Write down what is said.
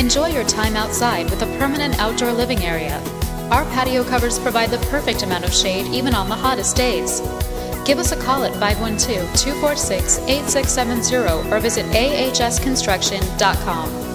Enjoy your time outside with a permanent outdoor living area. Our patio covers provide the perfect amount of shade even on the hottest days. Give us a call at 512-246-8670 or visit ahsconstruction.com.